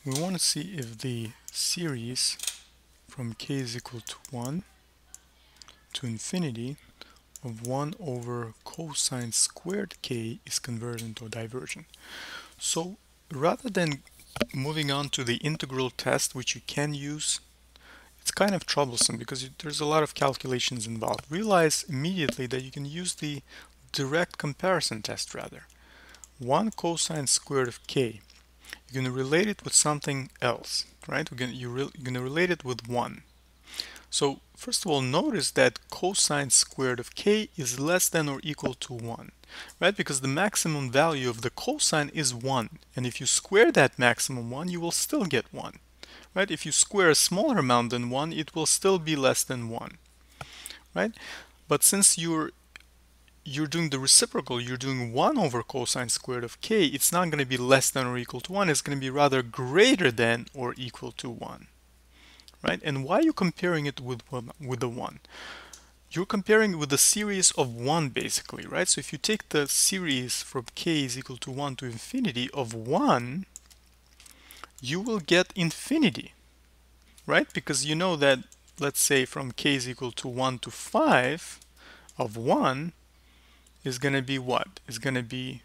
we want to see if the series from k is equal to 1 to infinity of 1 over cosine squared k is convergent or divergent. So rather than moving on to the integral test, which you can use, it's kind of troublesome because there's a lot of calculations involved. Realize immediately that you can use the direct comparison test rather. 1 cosine squared of k, you're going to relate it with something else, right? You're going to relate it with 1. So first of all, notice that cosine squared of k is less than or equal to 1, right? Because the maximum value of the cosine is 1. And if you square that maximum 1, you will still get 1, right? If you square a smaller amount than 1, it will still be less than 1, right? But since you're doing the reciprocal, you're doing 1 over cosine squared of k, it's not going to be less than or equal to 1, it's going to be rather greater than or equal to 1. Right? And why are you comparing it with the 1? You're comparing it with the series of 1 basically, right? So if you take the series from k is equal to 1 to infinity of 1, you will get infinity, right? Because you know that, let's say from k is equal to 1 to 5 of 1 is going to be what? It's going to be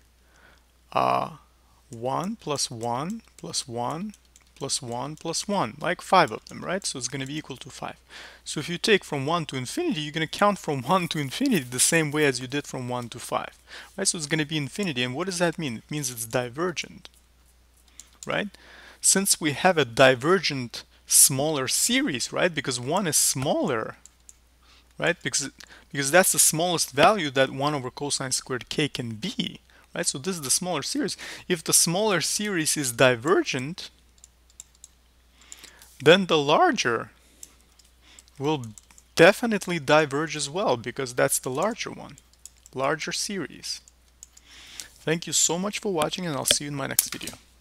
1 plus 1 plus 1 plus 1 plus 1, like 5 of them, right? So it's going to be equal to 5. So if you take from 1 to infinity, you're going to count from 1 to infinity the same way as you did from 1 to 5, right? So it's going to be infinity. And what does that mean? It means it's divergent, right? Since we have a divergent smaller series, right? Because 1 is smaller, right? Because that's the smallest value that 1 over cosine squared k can be, right? So this is the smaller series. If the smaller series is divergent, then the larger will definitely diverge as well because that's the larger one, larger series. Thank you so much for watching, and I'll see you in my next video.